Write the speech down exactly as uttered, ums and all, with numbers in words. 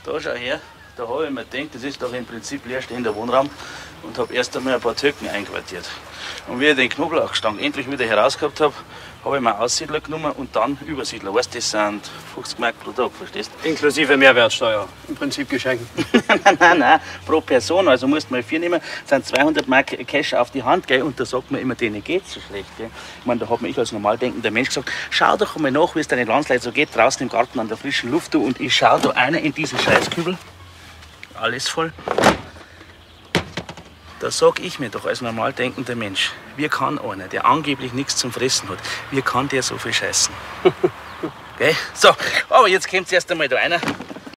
Da schau her, da habe ich mir gedacht, das ist doch im Prinzip leerstehender Wohnraum und habe erst einmal ein paar Türken einquartiert. Und wie ich den Knoblauchstank endlich wieder herausgehabt habe, habe ich mir Aussiedler genommen und dann Übersiedler. Weißt du, das sind fünfzig Mark pro Tag, verstehst du? Inklusive Mehrwertsteuer. Im Prinzip Geschenk. nein, nein, nein, pro Person. Also musst du mal vier nehmen, sind zweihundert Mark Cash auf die Hand, gell? Und da sagt man immer, denen geht's so schlecht. Gell? Ich meine, da hat mir ich als normal denkender Mensch gesagt, schau doch einmal nach, wie es deinen Landsleuten so geht, draußen im Garten an der frischen Luft. Du. Und ich schau da einer in diese Scheißkübel. Alles voll. Da sag ich mir doch als normal denkender Mensch, wie kann einer, der angeblich nichts zum Fressen hat, wie kann der so viel scheißen? Gell? So, aber jetzt kommt erst einmal da einer.